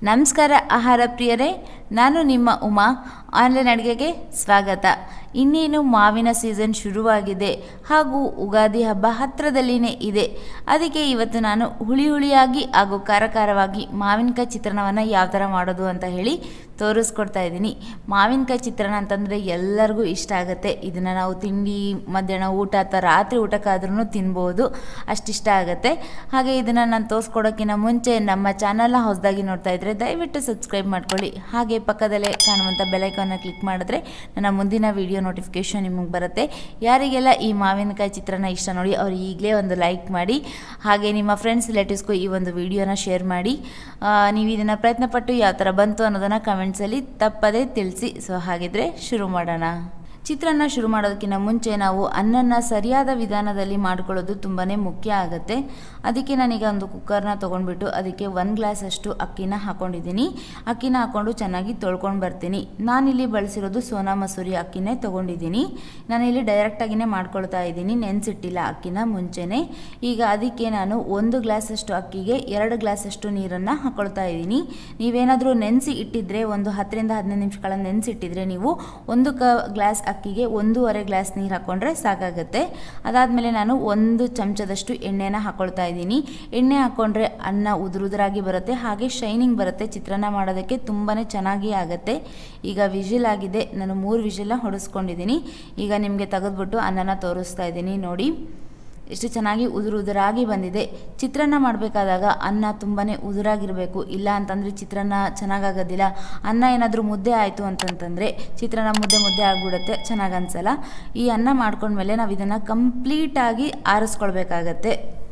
ನಮಸ್ಕಾರ ಆಹಾರ ಪ್ರಿಯರೇ, ನಾನು ನಿಮ್ಮ ಉಮಾ. ಆನ್ಲೈನ್ ಅಡುಗೆಗೆ ಸ್ವಾಗತ. ಇನ್ನೇನು ಮಾವಿನ ಸೀಸನ್ ಶುರುವಾಗಿದೆ ಹಾಗೂ ಉಗಾದಿ ಹಬ್ಬ ಹತ್ತಿರದಲ್ಲಿನೇ ಇದೆ. ಅದಕ್ಕೆ ಇವತ್ತು ನಾನು ಹುಳಿಯಾಗಿ ಹಾಗೂ ಖಾರವಾಗಿ ಮಾವಿನಕಾಯಿ ಚಿತ್ರಾನ್ನವನ್ನು ಯಾವ ಥರ ಮಾಡೋದು ಅಂತ ಹೇಳಿ ತೋರಿಸ್ಕೊಡ್ತಾ ಇದ್ದೀನಿ. ಮಾವಿನಕಾಯಿ ಚಿತ್ರಾನ್ನ ಅಂತಂದರೆ ಎಲ್ಲರಿಗೂ ಇಷ್ಟ ಆಗುತ್ತೆ. ಇದನ್ನು ನಾವು ತಿಂಡಿ, ಮಧ್ಯಾಹ್ನ ಊಟ ಅಥವಾ ರಾತ್ರಿ ಊಟಕ್ಕಾದ್ರೂ ತಿನ್ಬೋದು, ಅಷ್ಟಿಷ್ಟ ಆಗುತ್ತೆ. ಹಾಗೆ ಇದನ್ನು ನಾನು ತೋರಿಸ್ಕೊಡೋಕ್ಕಿಂತ ಮುಂಚೆ ನಮ್ಮ ಚಾನಲ್ನ ಹೊಸದಾಗಿ ನೋಡ್ತಾ ಇದ್ದರೆ ದಯವಿಟ್ಟು ಸಬ್ಸ್ಕ್ರೈಬ್ ಮಾಡ್ಕೊಳ್ಳಿ. ಹಾಗೆ ಪಕ್ಕದಲ್ಲೇ ಕಾಣುವಂಥ ಬೆಲ್ ಐಕಾನ್ನ ಕ್ಲಿಕ್ ಮಾಡಿದ್ರೆ ನನ್ನ ಮುಂದಿನ ವಿಡಿಯೋ ನೋಟಿಫಿಕೇಷನ್ ನಿಮಗೆ ಬರುತ್ತೆ. ಯಾರಿಗೆಲ್ಲ ಈ ಮಾವಿನಕಾಯಿ ಚಿತ್ರಾನ್ನ ಇಷ್ಟ ನೋಡಿ ಅವರು ಈಗಲೇ ಒಂದು ಲೈಕ್ ಮಾಡಿ, ಹಾಗೆ ನಿಮ್ಮ ಫ್ರೆಂಡ್ಸ್ ರಿಲೇಟಿವ್ಸ್ಗೂ ಈ ಒಂದು ವಿಡಿಯೋನ ಶೇರ್ ಮಾಡಿ. ನೀವು ಇದನ್ನು ಪ್ರಯತ್ನಪಟ್ಟು ಯಾವ ಥರ ಬಂತು ಅನ್ನೋದನ್ನು ಕಮೆಂಟ್ಸಲ್ಲಿ ತಪ್ಪದೇ ತಿಳಿಸಿ. ಸೊ ಹಾಗಿದ್ರೆ ಶುರು ಮಾಡೋಣ. ಚಿತ್ರಾನ್ನ ಶುರು ಮಾಡೋದಕ್ಕಿಂತ ಮುಂಚೆ ನಾವು ಅನ್ನನ ಸರಿಯಾದ ವಿಧಾನದಲ್ಲಿ ಮಾಡ್ಕೊಳ್ಳೋದು ತುಂಬಾ ಮುಖ್ಯ ಆಗುತ್ತೆ. ಅದಕ್ಕೆ ನಾನೀಗ ಒಂದು ಕುಕ್ಕರ್ನ ತೊಗೊಂಡ್ಬಿಟ್ಟು ಅದಕ್ಕೆ 1 ಗ್ಲಾಸ್ ಅಷ್ಟು ಅಕ್ಕಿನ ಹಾಕ್ಕೊಂಡಿದ್ದೀನಿ. ಅಕ್ಕಿನ ಹಾಕ್ಕೊಂಡು ಚೆನ್ನಾಗಿ ತೊಳ್ಕೊಂಡು ಬರ್ತೀನಿ. ನಾನಿಲ್ಲಿ ಬಳಸಿರೋದು ಸೋನಾ ಮಸೂರಿ ಅಕ್ಕಿನೇ ತೊಗೊಂಡಿದ್ದೀನಿ. ನಾನಿಲ್ಲಿ ಡೈರೆಕ್ಟಾಗಿಯೇ ಮಾಡ್ಕೊಳ್ತಾ ಇದ್ದೀನಿ, ನೆನೆಸಿಟ್ಟಿಲ್ಲ ಅಕ್ಕಿನ ಮುಂಚೆನೇ. ಈಗ ಅದಕ್ಕೆ ನಾನು 1 ಗ್ಲಾಸ್ ಅಷ್ಟು ಅಕ್ಕಿಗೆ 2 ಗ್ಲಾಸ್ ಅಷ್ಟು ನೀರನ್ನು ಹಾಕ್ಕೊಳ್ತಾ ಇದ್ದೀನಿ. ನೀವೇನಾದರೂ ನೆನೆಸಿ ಇಟ್ಟಿದ್ರೆ, ಒಂದು 10 ರಿಂದ 15 ನಿಮಿಷಗಳ ನೆನೆಸಿಟ್ಟಿದ್ರೆ ನೀವು 1 ಗ್ಲಾಸ್ ಅಕ್ಕಿಗೆ 1.5 ಗ್ಲಾಸ್ ನೀರು ಹಾಕ್ಕೊಂಡ್ರೆ ಸಾಕಾಗುತ್ತೆ. ಅದಾದಮೇಲೆ ನಾನು 1 ಚಮಚದಷ್ಟು ಎಣ್ಣೆನ ಹಾಕ್ಕೊಳ್ತಾ ಇದ್ದೀನಿ. ಎಣ್ಣೆ ಹಾಕ್ಕೊಂಡ್ರೆ ಅನ್ನ ಉದುರಾಗಿ ಬರುತ್ತೆ, ಹಾಗೆ ಶೈನಿಂಗ್ ಬರುತ್ತೆ. ಚಿತ್ರಾನ್ನ ಮಾಡೋದಕ್ಕೆ ತುಂಬಾ ಚೆನ್ನಾಗಿ ಆಗುತ್ತೆ. ಈಗ ವಿಜಿಲ್ ಆಗಿದೆ, ನಾನು 3 ವಿಜಿಲ್ನ ಹೊಡೆಸ್ಕೊಂಡಿದ್ದೀನಿ. ಈಗ ನಿಮಗೆ ತೆಗೆದ್ಬಿಟ್ಟು ಅನ್ನನ ತೋರಿಸ್ತಾ ಇದ್ದೀನಿ. ನೋಡಿ ಎಷ್ಟು ಚೆನ್ನಾಗಿ ಉದುರಾಗಿ ಬಂದಿದೆ. ಚಿತ್ರಾನ್ನ ಮಾಡಬೇಕಾದಾಗ ಅನ್ನ ತುಂಬಾ ಉದುರಾಗಿರಬೇಕು, ಇಲ್ಲ ಅಂತಂದರೆ ಚಿತ್ರಾನ್ನ ಚೆನ್ನಾಗಾಗೋದಿಲ್ಲ. ಅನ್ನ ಏನಾದರೂ ಮುದ್ದೆ ಆಯಿತು ಅಂತಂತಂದರೆ ಚಿತ್ರಾನ್ನ ಮುದ್ದೆ ಆಗಿಬಿಡುತ್ತೆ, ಚೆನ್ನಾಗಿ ಅನಿಸಲ್ಲ. ಈ ಅನ್ನ ಮಾಡ್ಕೊಂಡ್ಮೇಲೆ ನಾವು ಇದನ್ನು ಕಂಪ್ಲೀಟಾಗಿ ಆರಿಸ್ಕೊಳ್ಬೇಕಾಗತ್ತೆ.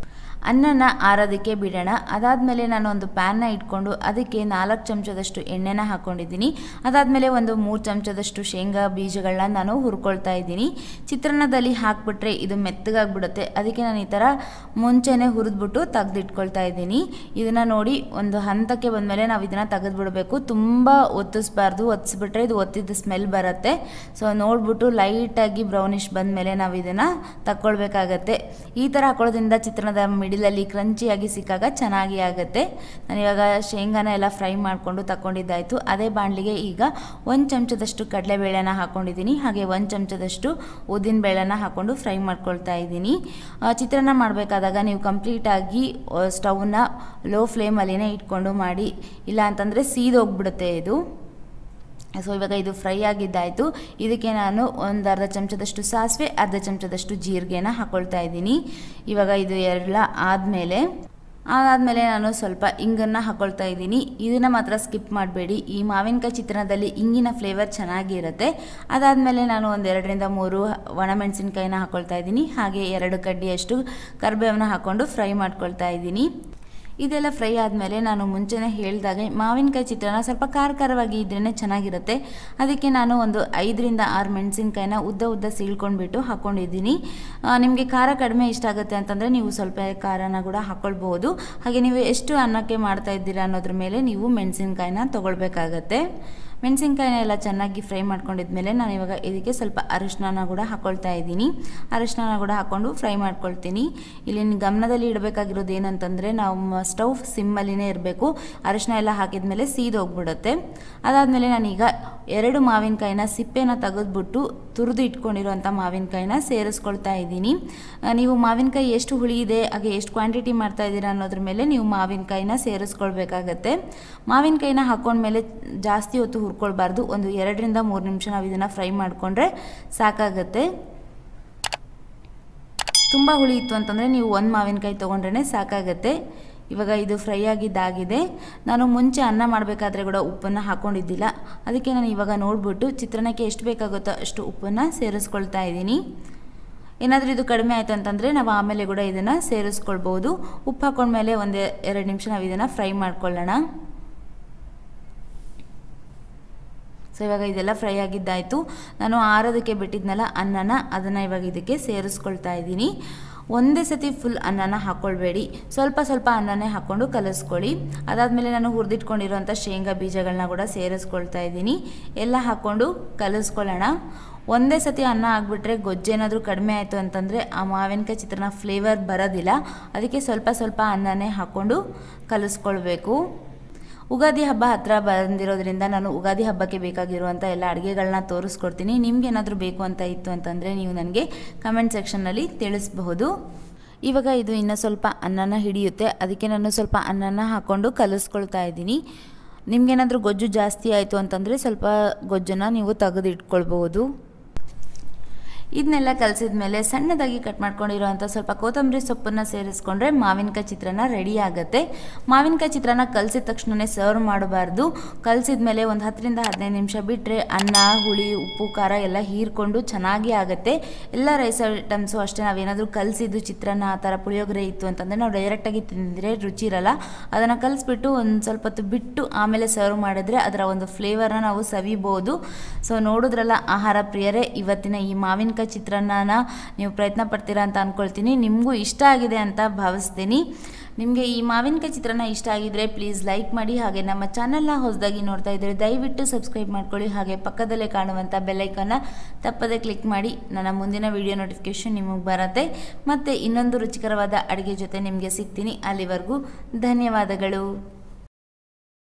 ಅನ್ನನ ಆರೋದಕ್ಕೆ ಬಿಡೋಣ. ಅದಾದಮೇಲೆ ನಾನು ಒಂದು ಪ್ಯಾನ್ನ ಇಟ್ಕೊಂಡು ಅದಕ್ಕೆ 4 ಚಮಚದಷ್ಟು ಎಣ್ಣೆನ ಹಾಕ್ಕೊಂಡಿದ್ದೀನಿ. ಅದಾದಮೇಲೆ ಒಂದು 3 ಚಮಚದಷ್ಟು ಶೇಂಗಾ ಬೀಜಗಳನ್ನ ನಾನು ಹುರ್ಕೊಳ್ತಾ ಇದ್ದೀನಿ. ಚಿತ್ರಾನ್ನದಲ್ಲಿ ಹಾಕ್ಬಿಟ್ರೆ ಇದು ಮೆತ್ತಗಾಗ್ಬಿಡುತ್ತೆ, ಅದಕ್ಕೆ ನಾನು ಈ ಥರ ಮುಂಚೆನೇ ಹುರಿದ್ಬಿಟ್ಟು ತೆಗೆದಿಟ್ಕೊಳ್ತಾ ಇದ್ದೀನಿ. ಇದನ್ನು ನೋಡಿ ಒಂದು ಹಂತಕ್ಕೆ ಬಂದಮೇಲೆ ನಾವು ಇದನ್ನು ತೆಗೆದುಬಿಡಬೇಕು. ತುಂಬ ಒತ್ತಿಸ್ಬಾರ್ದು, ಒತ್ತಿಸ್ಬಿಟ್ರೆ ಇದು ಒತ್ತಿದ ಸ್ಮೆಲ್ ಬರುತ್ತೆ. ಸೊ ನೋಡಿಬಿಟ್ಟು ಲೈಟಾಗಿ ಬ್ರೌನಿಷ್ ಬಂದಮೇಲೆ ನಾವು ಇದನ್ನು ತಗೊಳ್ಬೇಕಾಗತ್ತೆ. ಈ ಥರ ಹಾಕೊಳ್ಳೋದ್ರಿಂದ ಚಿತ್ರಾನ್ನದ ಮಿಡಿಲಲ್ಲಿ ಕ್ರಂಚಿಯಾಗಿ ಸಿಕ್ಕಾಗ ಚೆನ್ನಾಗಿ ಆಗುತ್ತೆ. ನಾನಿವಾಗ ಶೇಂಗಾನ ಎಲ್ಲ ಫ್ರೈ ಮಾಡಿಕೊಂಡು ತಗೊಂಡಿದ್ದಾಯಿತು. ಅದೇ ಬಾಣಲಿಗೆ ಈಗ 1 ಚಮಚದಷ್ಟು ಕಡಲೆಬೇಳೆನ ಹಾಕ್ಕೊಂಡಿದ್ದೀನಿ, ಹಾಗೆ 1 ಚಮಚದಷ್ಟು ಉದ್ದಿನಬೇಳೆನ ಹಾಕ್ಕೊಂಡು ಫ್ರೈ ಮಾಡ್ಕೊಳ್ತಾ ಇದ್ದೀನಿ. ಚಿತ್ರಾನ್ನ ಮಾಡಬೇಕಾದಾಗ ನೀವು ಕಂಪ್ಲೀಟಾಗಿ ಸ್ಟವ್ನ ಲೋ ಫ್ಲೇಮಲ್ಲಿನೇ ಇಟ್ಕೊಂಡು ಮಾಡಿ, ಇಲ್ಲ ಅಂತಂದರೆ ಸೀದೋಗ್ಬಿಡುತ್ತೆ ಇದು. ಸೊ ಇವಾಗ ಇದು ಫ್ರೈ ಆಗಿದ್ದಾಯಿತು. ಇದಕ್ಕೆ ನಾನು ಒಂದು ಅರ್ಧ ಚಮಚದಷ್ಟು ಸಾಸಿವೆ, ಅರ್ಧ ಚಮಚದಷ್ಟು ಜೀರಿಗೆನ ಹಾಕ್ಕೊಳ್ತಾ ಇದ್ದೀನಿ. ಇವಾಗ ಇದು ಎಲ್ಲ ಅದಾದಮೇಲೆ ನಾನು ಸ್ವಲ್ಪ ಇಂಗನ್ನು ಹಾಕ್ಕೊಳ್ತಾ ಇದ್ದೀನಿ. ಇದನ್ನು ಮಾತ್ರ ಸ್ಕಿಪ್ ಮಾಡಬೇಡಿ, ಈ ಮಾವಿನಕಾಯಿ ಚಿತ್ರಾನ್ನದಲ್ಲಿ ಇಂಗಿನ ಫ್ಲೇವರ್ ಚೆನ್ನಾಗಿರುತ್ತೆ. ಅದಾದಮೇಲೆ ನಾನು ಒಂದು 2 ರಿಂದ 3 ಒಣಮೆಣಸಿನ್ಕಾಯಿನ ಹಾಕ್ಕೊಳ್ತಾ ಇದ್ದೀನಿ, ಹಾಗೆ 2 ಕಡ್ಡಿಯಷ್ಟು ಕರಿಬೇವನ್ನ ಹಾಕ್ಕೊಂಡು ಫ್ರೈ ಮಾಡ್ಕೊಳ್ತಾ ಇದ್ದೀನಿ. ಇದೆಲ್ಲ ಫ್ರೈ ಆದಮೇಲೆ ನಾನು ಮುಂಚೆನೇ ಹೇಳಿದಾಗೆ ಮಾವಿನಕಾಯಿ ಚಿತ್ರಾನ್ನ ಸ್ವಲ್ಪ ಖಾರವಾಗಿ ಇದ್ರೇ ಚೆನ್ನಾಗಿರುತ್ತೆ. ಅದಕ್ಕೆ ನಾನು ಒಂದು 5 ರಿಂದ 6 ಮೆಣಸಿನ್ಕಾಯಿನ ಉದ್ದ ಸೀಳ್ಕೊಂಡ್ಬಿಟ್ಟು ಹಾಕ್ಕೊಂಡಿದ್ದೀನಿ. ನಿಮಗೆ ಖಾರ ಕಡಿಮೆ ಇಷ್ಟ ಆಗುತ್ತೆ ಅಂತಂದರೆ ನೀವು ಸ್ವಲ್ಪ ಖಾರನ ಕೂಡ ಹಾಕ್ಕೊಳ್ಬೋದು. ಹಾಗೆ ನೀವು ಎಷ್ಟು ಅನ್ನಕ್ಕೆ ಮಾಡ್ತಾ ಇದ್ದೀರಾ ಅನ್ನೋದ್ರ ಮೇಲೆ ನೀವು ಮೆಣಸಿನ್ಕಾಯಿನ ತೊಗೊಳ್ಬೇಕಾಗತ್ತೆ. ಮೆಣಸಿನ್ಕಾಯಿನ ಎಲ್ಲ ಚೆನ್ನಾಗಿ ಫ್ರೈ ಮಾಡ್ಕೊಂಡಿದ್ಮೇಲೆ ನಾನು ಇವಾಗ ಇದಕ್ಕೆ ಸ್ವಲ್ಪ ಅರಿಶಿನ ಕೂಡ ಹಾಕ್ಕೊಳ್ತಾ ಇದ್ದೀನಿ. ಅರಿಶಿನ ಕೂಡ ಹಾಕ್ಕೊಂಡು ಫ್ರೈ ಮಾಡ್ಕೊಳ್ತೀನಿ. ಇಲ್ಲಿ ಗಮನದಲ್ಲಿ ಇಡಬೇಕಾಗಿರೋದು ಏನಂತಂದರೆ ನಾವು ಸ್ಟವ್ ಸಿಮ್ಮಲ್ಲಿನೇ ಇರಬೇಕು. ಅರಿಶಿನ ಎಲ್ಲ ಹಾಕಿದ್ಮೇಲೆ ಸೀದೋಗ್ಬಿಡುತ್ತೆ. ಅದಾದಮೇಲೆ ನಾನೀಗ 2 ಮಾವಿನಕಾಯಿನ ಸಿಪ್ಪೆನ ತೆಗೆದ್ಬಿಟ್ಟು ತುರಿದು ಇಟ್ಕೊಂಡಿರೋಂಥ ಮಾವಿನಕಾಯಿನ ಸೇರಿಸ್ಕೊಳ್ತಾ ಇದ್ದೀನಿ. ನೀವು ಮಾವಿನಕಾಯಿ ಎಷ್ಟು ಹುಳಿ ಇದೆ, ಹಾಗೆ ಎಷ್ಟು ಕ್ವಾಂಟಿಟಿ ಮಾಡ್ತಾ ಇದ್ದೀರಾ ಅನ್ನೋದ್ರ ಮೇಲೆ ನೀವು ಮಾವಿನಕಾಯಿನ ಸೇರಿಸ್ಕೊಳ್ಬೇಕಾಗತ್ತೆ. ಮಾವಿನಕಾಯಿನ ಹಾಕ್ಕೊಂಡ್ಮೇಲೆ ಜಾಸ್ತಿ ಹೊತ್ತು ಹುರ್ಕೊಳ್ಬಾರ್ದು, ಒಂದು 2 ರಿಂದ 3 ನಿಮಿಷ ನಾವು ಇದನ್ನು ಫ್ರೈ ಮಾಡಿಕೊಂಡ್ರೆ ಸಾಕಾಗತ್ತೆ. ತುಂಬ ಹುಳಿ ಇತ್ತು ಅಂತಂದರೆ ನೀವು 1 ಮಾವಿನಕಾಯಿ ತೊಗೊಂಡ್ರೆ ಸಾಕಾಗತ್ತೆ. ಇವಾಗ ಇದು ಫ್ರೈ ಆಗಿದ್ದಾಗಿದೆ. ನಾನು ಮುಂಚೆ ಅನ್ನ ಮಾಡಬೇಕಾದ್ರೆ ಕೂಡ ಉಪ್ಪನ್ನು ಹಾಕ್ಕೊಂಡಿದ್ದಿಲ್ಲ, ಅದಕ್ಕೆ ನಾನು ಇವಾಗ ನೋಡಿಬಿಟ್ಟು ಚಿತ್ರಾನ್ನಕ್ಕೆ ಎಷ್ಟು ಬೇಕಾಗುತ್ತೋ ಅಷ್ಟು ಉಪ್ಪನ್ನು ಸೇರಿಸ್ಕೊಳ್ತಾ ಇದ್ದೀನಿ. ಏನಾದರೂ ಇದು ಕಡಿಮೆ ಆಯಿತು ಅಂತಂದರೆ ನಾವು ಆಮೇಲೆ ಕೂಡ ಇದನ್ನು ಸೇರಿಸ್ಕೊಳ್ಬೋದು. ಉಪ್ಪು ಹಾಕ್ಕೊಂಡ್ಮೇಲೆ ಒಂದು 2 ನಿಮಿಷ ನಾವು ಇದನ್ನು ಫ್ರೈ ಮಾಡ್ಕೊಳ್ಳೋಣ. ಸೊ ಇವಾಗ ಇದೆಲ್ಲ ಫ್ರೈ ಆಗಿದ್ದಾಯಿತು. ನಾನು ಆರೋದಕ್ಕೆ ಬಿಟ್ಟಿದ್ನಲ್ಲ ಅನ್ನನ, ಅದನ್ನು ಇವಾಗ ಇದಕ್ಕೆ ಸೇರಿಸ್ಕೊಳ್ತಾ ಇದ್ದೀನಿ. ಒಂದೇ ಸತಿ ಫುಲ್ ಅನ್ನನ ಹಾಕ್ಕೊಳ್ಬೇಡಿ, ಸ್ವಲ್ಪ ಅನ್ನನೇ ಹಾಕ್ಕೊಂಡು ಕಲಿಸ್ಕೊಳ್ಳಿ. ಅದಾದಮೇಲೆ ನಾನು ಹುರಿದಿಟ್ಕೊಂಡಿರೋಂಥ ಶೇಂಗಾ ಬೀಜಗಳನ್ನ ಕೂಡ ಸೇರಿಸ್ಕೊಳ್ತಾ ಇದ್ದೀನಿ. ಎಲ್ಲ ಹಾಕ್ಕೊಂಡು ಕಲಿಸ್ಕೊಳ್ಳೋಣ. ಒಂದೇ ಸತಿ ಅನ್ನ ಆಗಿಬಿಟ್ರೆ ಗೊಜ್ಜೇನಾದರೂ ಕಡಿಮೆ ಆಯಿತು ಅಂತಂದರೆ ಆ ಮಾವಿನಕಾಯಿ ಚಿತ್ರಾನ್ನ ಫ್ಲೇವರ್ ಬರೋದಿಲ್ಲ. ಅದಕ್ಕೆ ಸ್ವಲ್ಪ ಅನ್ನನೇ ಹಾಕ್ಕೊಂಡು ಕಲಿಸ್ಕೊಳ್ಬೇಕು. ಉಗಾದಿ ಹಬ್ಬ ಹತ್ತಿರ ಬಂದಿರೋದ್ರಿಂದ ನಾನು ಉಗಾದಿ ಹಬ್ಬಕ್ಕೆ ಬೇಕಾಗಿರುವಂಥ ಎಲ್ಲ ಅಡುಗೆಗಳನ್ನ ತೋರಿಸ್ಕೊಡ್ತೀನಿ. ನಿಮ್ಗೇನಾದರೂ ಬೇಕು ಅಂತ ಇತ್ತು ಅಂತಂದರೆ ನೀವು ನನಗೆ ಕಮೆಂಟ್ ಸೆಕ್ಷನ್ನಲ್ಲಿ ತಿಳಿಸಬಹುದು. ಇವಾಗ ಇದು ಇನ್ನೂ ಸ್ವಲ್ಪ ಅನ್ನನ ಹಿಡಿಯುತ್ತೆ, ಅದಕ್ಕೆ ನಾನು ಸ್ವಲ್ಪ ಅನ್ನನ ಹಾಕ್ಕೊಂಡು ಕಲಿಸ್ಕೊಳ್ತಾ ಇದ್ದೀನಿ. ನಿಮ್ಗೇನಾದರೂ ಗೊಜ್ಜು ಜಾಸ್ತಿ ಆಯಿತು ಅಂತಂದರೆ ಸ್ವಲ್ಪ ಗೊಜ್ಜನ್ನು ನೀವು ತೆಗೆದಿಟ್ಕೊಳ್ಬಹುದು. ಇದನ್ನೆಲ್ಲ ಕಲಸಿದ ಮೇಲೆ ಸಣ್ಣದಾಗಿ ಕಟ್ ಮಾಡ್ಕೊಂಡಿರೋಂಥ ಸ್ವಲ್ಪ ಕೊತ್ತಂಬರಿ ಸೊಪ್ಪನ್ನು ಸೇರಿಸ್ಕೊಂಡ್ರೆ ಮಾವಿನಕಾಯಿ ಚಿತ್ರಾನ್ನ ರೆಡಿ ಆಗುತ್ತೆ. ಮಾವಿನಕಾಯಿ ಚಿತ್ರಾನ್ನ ಕಲಸಿದ ತಕ್ಷಣವೇ ಸರ್ವ್ ಮಾಡಬಾರ್ದು. ಕಲಸಿದ ಮೇಲೆ ಒಂದು 10ರಿಂದ 15 ನಿಮಿಷ ಬಿಟ್ಟರೆ ಅನ್ನ, ಹುಳಿ, ಉಪ್ಪು, ಖಾರ ಎಲ್ಲ ಹೀರ್ಕೊಂಡು ಚೆನ್ನಾಗಿ ಆಗುತ್ತೆ. ಎಲ್ಲ ರೈಸ್ ಐಟಮ್ಸು ಅಷ್ಟೇ. ನಾವೇನಾದರೂ ಕಲಸಿದ್ದು ಚಿತ್ರಾನ್ನ ಆ ಥರ ಪುಳಿಯೋಗರೆ ಇತ್ತು ಅಂತಂದರೆ ನಾವು ಡೈರೆಕ್ಟಾಗಿ ತಿಂದರೆ ರುಚಿ ಇರಲ್ಲ. ಅದನ್ನು ಕಲಿಸ್ಬಿಟ್ಟು ಒಂದು ಸ್ವಲ್ಪ ಹೊತ್ತು ಬಿಟ್ಟು ಆಮೇಲೆ ಸರ್ವ್ ಮಾಡಿದ್ರೆ ಅದರ ಒಂದು ಫ್ಲೇವರ್ನ ನಾವು ಸವಿಬೋದು. ಸೊ ನೋಡಿದ್ರಲ್ಲ ಆಹಾರ ಪ್ರಿಯರೇ, ಇವತ್ತಿನ ಈ ಮಾವಿನಕಾಯಿ ಚಿತ್ರಾನ್ನ ನೀವು ಪ್ರಯತ್ನ ಪಡ್ತೀರಾ ಅಂತ ಅಂದ್ಕೊಳ್ತೀನಿ. ನಿಮಗೂ ಇಷ್ಟ ಆಗಿದೆ ಅಂತ ಭಾವಿಸ್ತೀನಿ. ನಿಮಗೆ ಈ ಮಾವಿನಕಾಯಿ ಚಿತ್ರಾನ್ನ ಇಷ್ಟ ಆಗಿದ್ರೆ ಪ್ಲೀಸ್ ಲೈಕ್ ಮಾಡಿ. ಹಾಗೆ ನಮ್ಮ ಚಾನಲ್ನ ಹೊಸದಾಗಿ ನೋಡ್ತಾ ಇದ್ದರೆ ದಯವಿಟ್ಟು ಸಬ್ಸ್ಕ್ರೈಬ್ ಮಾಡ್ಕೊಳ್ಳಿ. ಹಾಗೆ ಪಕ್ಕದಲ್ಲೇ ಕಾಣುವಂಥ ಬೆಲ್ಲೈಕನ್ನ ತಪ್ಪದೇ ಕ್ಲಿಕ್ ಮಾಡಿ. ನನ್ನ ಮುಂದಿನ ವಿಡಿಯೋ ನೋಟಿಫಿಕೇಷನ್ ನಿಮಗೆ ಬರುತ್ತೆ. ಮತ್ತು ಇನ್ನೊಂದು ರುಚಿಕರವಾದ ಅಡುಗೆ ಜೊತೆ ನಿಮಗೆ ಸಿಗ್ತೀನಿ. ಅಲ್ಲಿವರೆಗೂ ಧನ್ಯವಾದಗಳು.